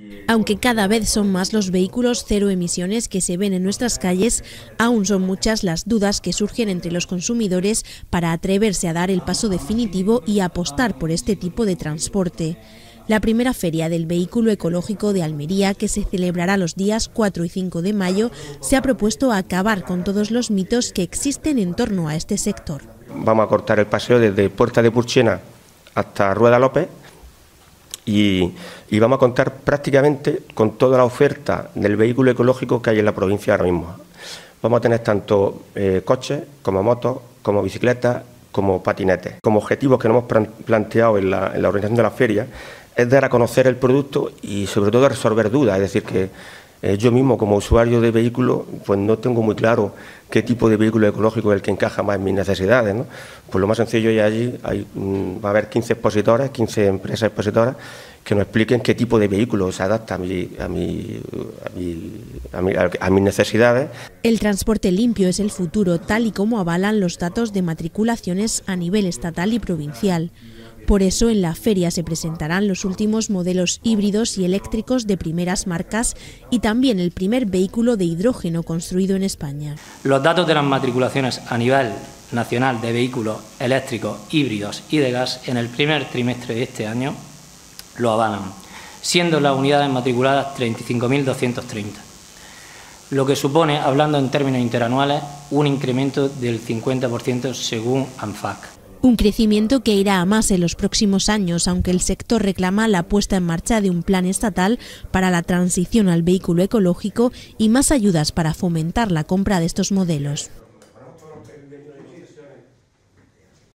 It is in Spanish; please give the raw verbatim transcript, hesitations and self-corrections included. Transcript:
Aunque cada vez son más los vehículos cero emisiones que se ven en nuestras calles, aún son muchas las dudas que surgen entre los consumidores para atreverse a dar el paso definitivo y apostar por este tipo de transporte. La primera feria del vehículo ecológico de Almería, que se celebrará los días cuatro y cinco de mayo, se ha propuesto acabar con todos los mitos que existen en torno a este sector. Vamos a cortar el paseo desde Puerta de Purchena hasta Rueda López y, y vamos a contar prácticamente con toda la oferta del vehículo ecológico que hay en la provincia ahora mismo. Vamos a tener tanto eh, coches como motos, como bicicletas, como patinetes. Como objetivos que nos hemos planteado en la, en la organización de la feria es dar a conocer el producto y sobre todo resolver dudas, es decir, que eh, yo mismo como usuario de vehículo pues no tengo muy claro qué tipo de vehículo ecológico es el que encaja más en mis necesidades, ¿no? Pues lo más sencillo es allí hay, va a haber quince expositores, quince empresas expositoras que nos expliquen qué tipo de vehículo se adapta a, mi, a, mi, a, mi, a, mi, a mis necesidades. El transporte limpio es el futuro, tal y como avalan los datos de matriculaciones a nivel estatal y provincial. Por eso en la feria se presentarán los últimos modelos híbridos y eléctricos de primeras marcas y también el primer vehículo de hidrógeno construido en España. Los datos de las matriculaciones a nivel nacional de vehículos eléctricos, híbridos y de gas en el primer trimestre de este año lo avalan, siendo las unidades matriculadas treinta y cinco mil doscientos treinta, lo que supone, hablando en términos interanuales, un incremento del cincuenta por ciento según ANFAC. Un crecimiento que irá a más en los próximos años, aunque el sector reclama la puesta en marcha de un plan estatal para la transición al vehículo ecológico y más ayudas para fomentar la compra de estos modelos.